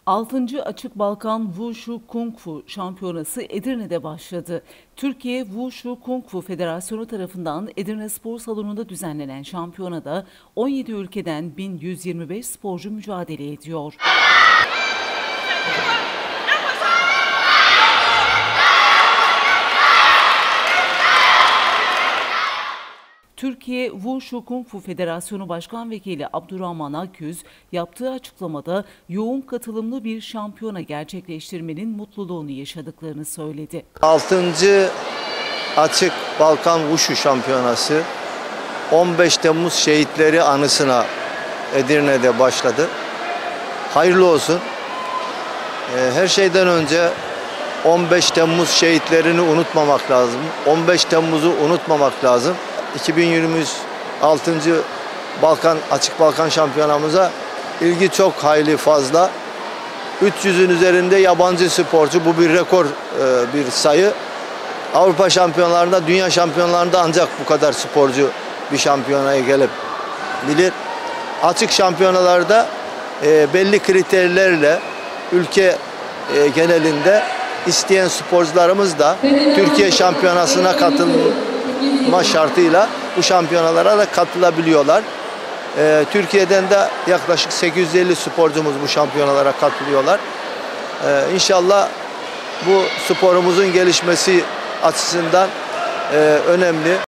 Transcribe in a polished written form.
6. Açık Balkan Wushu Kung Fu Şampiyonası Edirne'de başladı. Türkiye Wushu Kung Fu Federasyonu tarafından Edirne Spor Salonu'nda düzenlenen şampiyonada 17 ülkeden 1125 sporcu mücadele ediyor. Türkiye Wushu Kung Fu Federasyonu Başkan Vekili Abdurrahman Akgüz yaptığı açıklamada yoğun katılımlı bir şampiyona gerçekleştirmenin mutluluğunu yaşadıklarını söyledi. 6. Açık Balkan Wushu Şampiyonası 15 Temmuz şehitleri anısına Edirne'de başladı. Hayırlı olsun. Her şeyden önce 15 Temmuz şehitlerini unutmamak lazım. 15 Temmuz'u unutmamak lazım. 2026. Açık Balkan Şampiyonamıza ilgi çok hayli fazla. 300'ün üzerinde yabancı sporcu, bu bir rekor bir sayı. Avrupa şampiyonlarında, dünya şampiyonlarında ancak bu kadar sporcu bir şampiyonaya gelebilir. Açık şampiyonalarda belli kriterlerle ülke genelinde isteyen sporcularımız da Türkiye şampiyonasına katılma şartıyla bu şampiyonalara da katılabiliyorlar. Türkiye'den de yaklaşık 850 sporcumuz bu şampiyonalara katılıyorlar. İnşallah bu sporumuzun gelişmesi açısından önemli.